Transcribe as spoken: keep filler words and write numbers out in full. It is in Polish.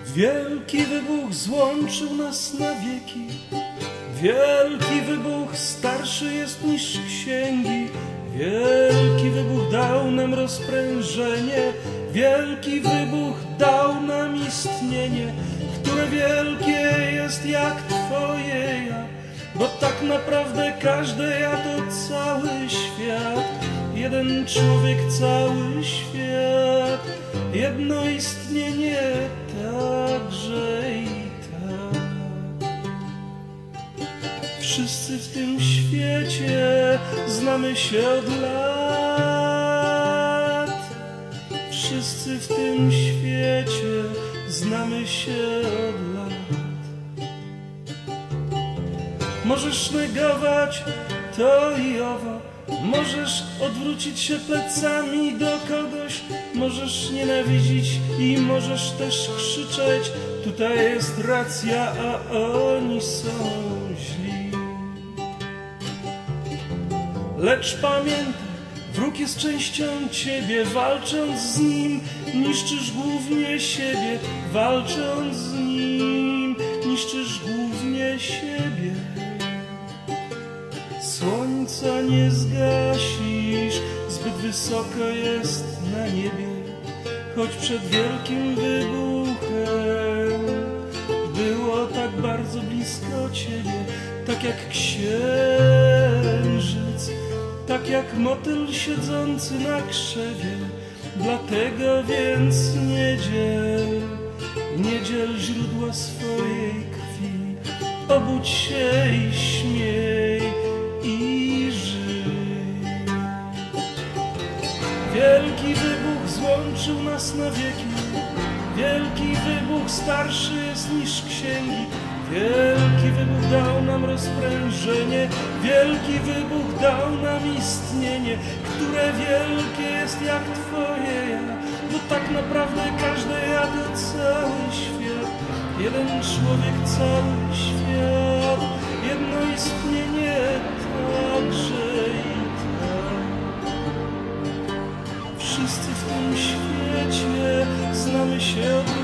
Wielki wybuch złączył nas na wieki. Wielki wybuch starszy jest niż księgi. Wielki wybuch dał nam rozprężenie. Wielki wybuch dał nam istnienie, które wielkie jest jak Twoje ja. Bo tak naprawdę każde ja to cały świat. Jeden człowiek, cały świat. Jedno istnienie także i tak. Wszyscy w tym świecie znamy się od lat. Wszyscy w tym świecie znamy się od lat. Możesz negować to i owo, możesz odwrócić się plecami do kogoś, możesz nienawidzić i możesz też krzyczeć: tutaj jest racja, a oni są źli. Lecz pamiętaj, wróg jest częścią ciebie. Walcząc z nim, niszczysz głównie siebie. Walcząc z nim, niszczysz głównie siebie. Słońca nie zgasisz, zbyt wysoko jest na niebie. Choć przed wielkim wybuchem było tak bardzo blisko ciebie. Tak jak księżyc, tak jak motyl siedzący na krzewie. Dlatego więc nie dziel, nie dziel źródła swojej krwi. Obudź się i śmiej i żyj. Wielki wybuch złączył nas na wieki. Wielki wybuch starszy jest niż księgi. Wielki wybuch dał nam rozprężenie. Wielki wybuch dał nam istnienie, które wielkie jest jak Twoje ja. Bo tak naprawdę każde ja to cały świat. Jeden człowiek, cały świat. Jedno istnienie także i tak. Wszyscy w tym świecie znamy się od